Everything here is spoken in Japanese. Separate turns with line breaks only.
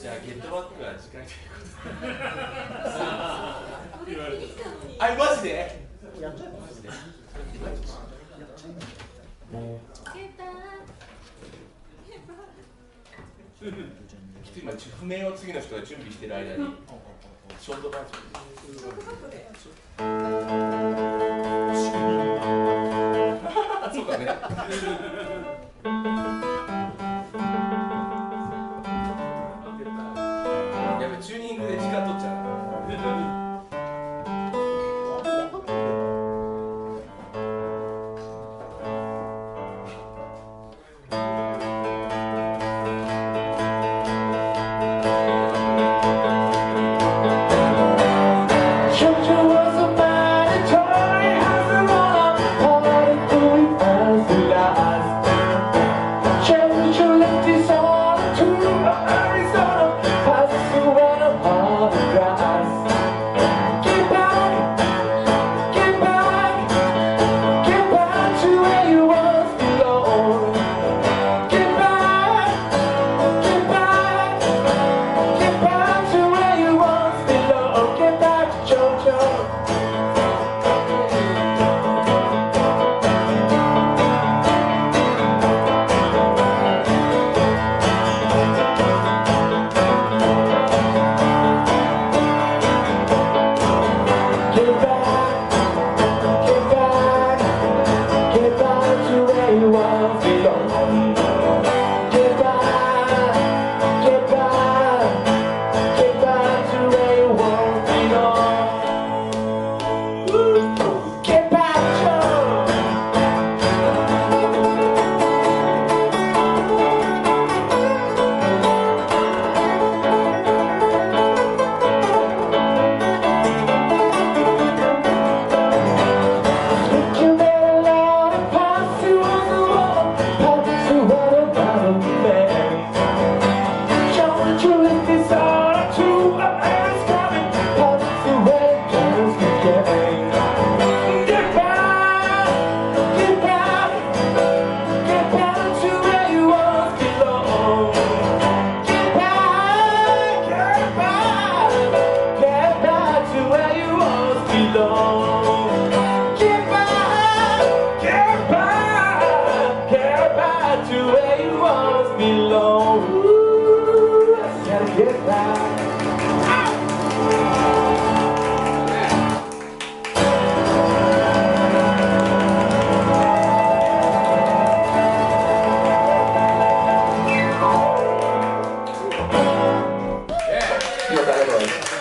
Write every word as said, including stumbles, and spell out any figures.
じゃあゲットバックは次回ということで。
あ、マジで？
やっちゃえばマジで。やっちゃえば。
今譜面を次の人が準備してる間にショートバージョン。ショートバージョンで。そうだね。やっぱチューニングで時間取っちゃう。
ありがとうございます。